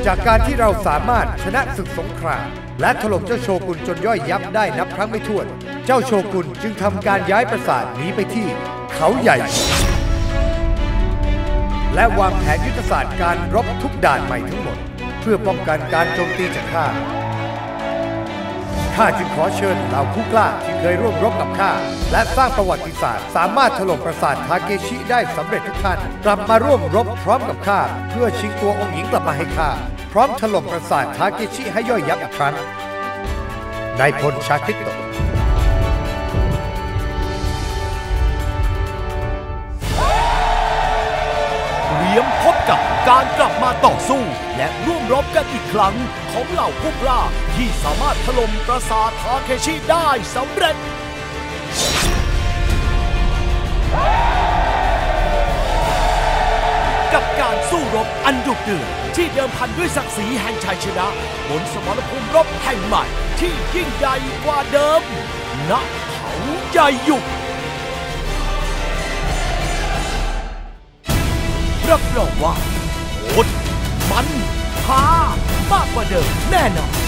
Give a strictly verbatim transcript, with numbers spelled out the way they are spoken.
จากการที่เราสามารถชนะศึกสงครามและถล่มเจ้าโชกุนจนย่อยยับได้นับครั้งไม่ถ้วนเจ้าโชกุนจึงทำการย้ายปราสาทหนีไปที่เขาใหญ่และวางแผนยุทธศาสตร์การรบทุกด่านใหม่ทั้งหมดเพื่อป้องกันการโจมตีจากข้าข้าจึงขอเชิญเหล่าผู้กล้าที่เคยร่วมรบกับข้าและสร้างประวัติศาสตร์สามารถถล่มปราสาททาเกชิได้สำเร็จทุกท่านกลับมาร่วมรบพร้อมกับข้าเพื่อชิงตัวองค์หญิงกลับมาให้ข้าพร้อมถล่มปราสาททาเกชิให้ย่อยยับอีกครั้งนายพลชาคริโตะเตรียมพบกับการกลับมาต่อสู้และร่วมรบกันอีกครั้งของเหล่าผู้กล้าที่สามารถถล่มปราสาททาเคชิได้สำเร็จกับการสู้รบอันดุเดือดที่เดิมพันด้วยศักดิ์ศรีแห่งชัยชนะบนสมรภูมิรบแห่งใหม่ที่ยิ่งใหญ่กว่าเดิมณเขาใหญ่หยุกรับรองว่าโหดมันฮามากกว่าเดิมแน่นอน